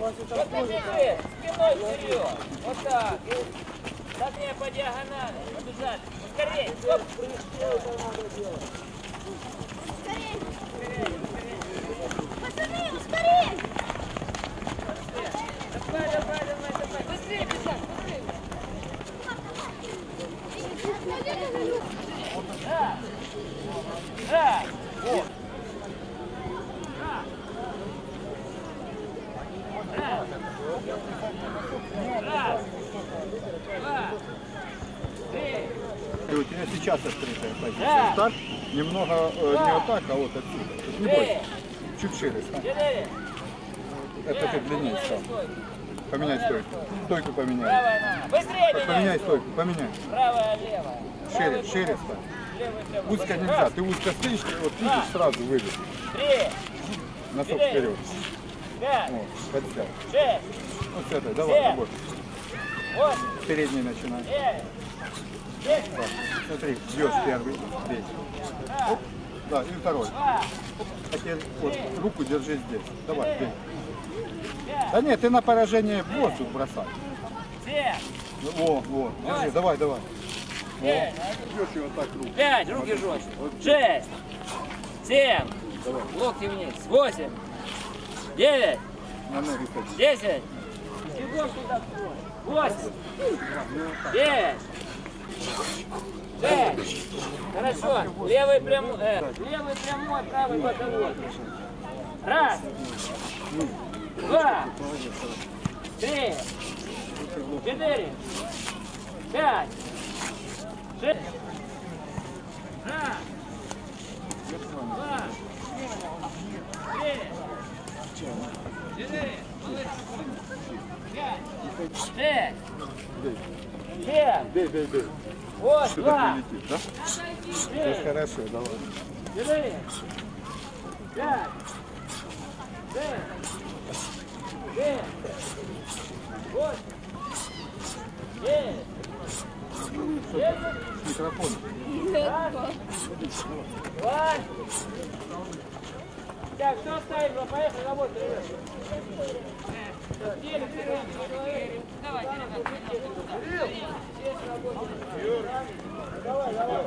Подбежи, спиной вперед. Вот так. Согни по диагонали. Побежали. Скорее. Стоп. Пацаны, ускорей! Давай. Быстрее бежать, быстрее. Да. Вот. Раз. Два. Три. И у тебя сейчас открытая позиция. Старт немного не вот так, а вот отсюда. Не бойся. Чуть шире стань. Это ты длиннее стал. Поменяй стойку. Стойку поменяй. Правая нога. Быстрее меняй. Поменяй стойку, поменяй. Правая, левая. Шире стань. Левая, прямо. Узко нельзя. Ты узко стоишь, вот видишь, сразу вывез. 3. Носок вперед. 5. Вот, подсел. 6. Вот с этой, давай, работай. 8. Передний начинай. 9. 10. Так, смотри, бьешь первый, третий. Оп, да, и второй. 2. А теперь вот, руку держи здесь. Давай, бей. 5. Да нет, ты на поражение в воздух бросай. 7. Во, держи, давай. 9. Бьешь его так руку. 5. Руки жестче. 6. 7. Локти вниз. 8. 9. На ноги садись. 10. Бегом туда. 8. 9. 6. Хорошо. Левый прямой, правый боковой. 1. 2. 3. 4. 5. 6. 1. 2. 3. 4. 5. 6. 7. Бей. Вот, Сюда 2. прилетит, да? 3. Это хорошо, давай. 4. 5. 6. 7. 8. 9. 10. С микрофоном. 2. Так, что оставим? Поехали, работай, ребят. Давайте, ребят. Давай.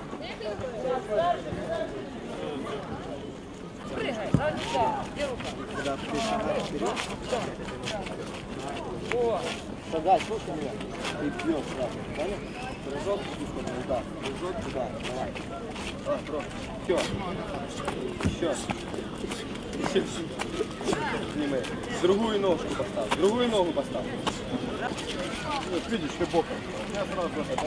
Прыгай, сюда. Где рука? О. Тогда, слушай меня, ты бьешь сразу, понял? Прыжок, да, прыжок туда, давай. Все. Еще. Сними. Другую ножку поставь, другую ногу поставь. Вот видишь, ты боком. Я сразу это.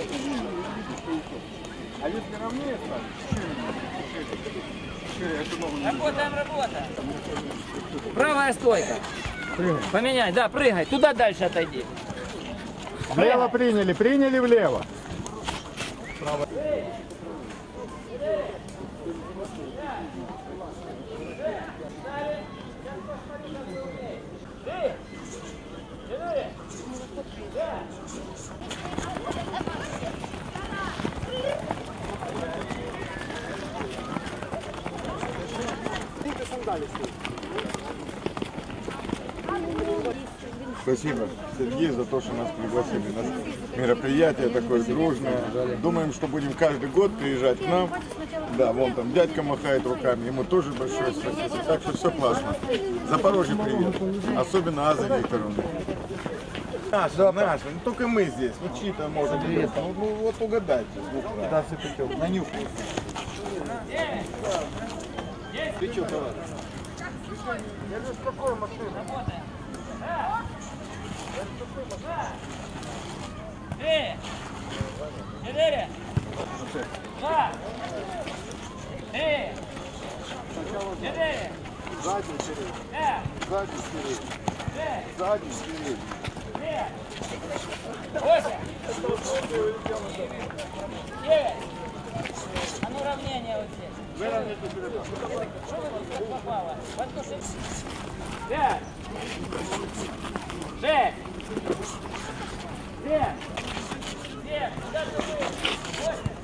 А если ровнее стать, шире эту ногу не Работа. Правая стойка. Поменяй, да, прыгай. Туда дальше отойди. Влево приняли влево. Спасибо, Сергей, за то, что нас пригласили на мероприятие такое дружное. Думаем, что будем каждый год приезжать к нам. Да, вон там дядька махает руками, ему тоже большое спасибо. Так что все классно. Запорожье привет. Особенно Аза Викторовна. Наша, ну только мы здесь. Ну чьи-то может быть. Ну вот угадайте. Да, все на нюхай. Ты что, товарищ? Я же спокойно машину. 3. 4. 2. 3. 4. Задний вперед. 5. Задний вперед. 6. Задний вперед. 7. 8. 9. А ну равнение вот здесь. Выровняйте передок. Что вы тут попало? Подтуши. 5. 6. 7. 7. Куда ты? 8.